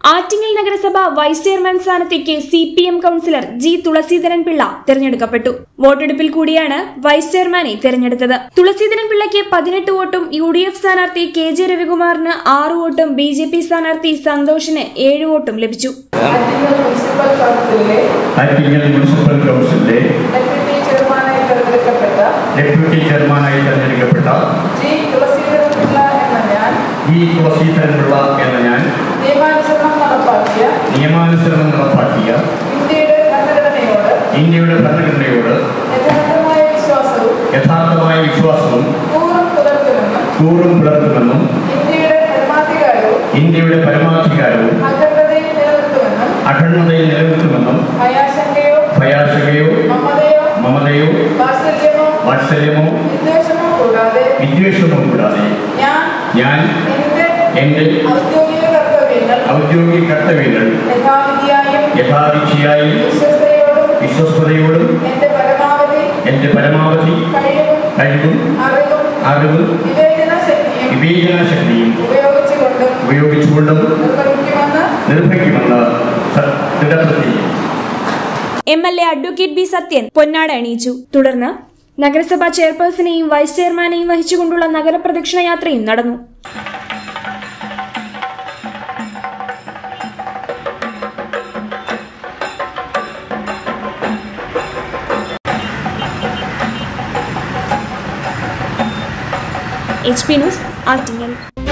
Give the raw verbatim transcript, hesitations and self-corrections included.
ആറ്റിങ്ങൽ നഗരസഭ vice chairman സ്ഥാനത്തേക്ക് C P M councillor G Thulaseedharan Pillai തെരഞ്ഞെടുക്കപ്പെട്ടു. വോട്ടെടുപ്പിൽ കൂടിയാണ് വൈസ് ചെയർമാനെ തെരഞ്ഞെടുത്തത്. തുളസീധരൻ പിള്ളയ്ക്ക് പതിനെട്ട് വോട്ടും യു ഡി എഫ് സ്ഥാനാർത്ഥി കെ ജെ രവികുമാറിന് ആറ് വോട്ടും ബി ജെ പി സ്ഥാനാർത്ഥി സന്തോഷിന് ഏഴ് വോട്ടും ലഭിച്ചു. ഡെപ്യൂട്ടി ചെയർമാനായി തെരഞ്ഞെടുക്കപ്പെട്ട ജി തുളസീധരൻ പിള്ള എന്ന ഞാൻ നിയമാനുസരണം നടപ്പാക്കിയ ഇന്ത്യയുടെ ഭരണഘടനയോട് യഥാർത്ഥമായ വിശ്വാസവും കൂറും പുലർത്തുമെന്നും ഇന്ത്യയുടെ പരമാധികാരവും അഖണ്ഡതയിൽ നിലനിർത്തുമെന്നും ഭയാശങ്കയോ മമതയോ വാത്സല്യമോ വിദ്വേഷമോ കൂടാതെ ഞാൻ എന്റെ ഔദ്യോഗിക കർത്തവ്യങ്ങൾ യഥാവിധിയായും വിശ്വസ്തയോടും എന്റെ പരമാവധി കഴിവും അറിവും വിവേചനശക്തിയും ഉപയോഗിച്ചുകൊണ്ടും നിർവഹിക്കുമെന്ന് ദൃഢപ്രതിജ്ഞ. M L A advocate B Sathyan പൊന്നാട അണിയിച്ചു. തുടർന്ന് നഗരസഭാ ചെയർപേഴ്സണെയും വൈസ് ചെയർമാനെയും വഹിച്ചുകൊണ്ടുള്ള നഗരപ്രദക്ഷിണ യാത്രയും നടന്നു. H P news Attingal.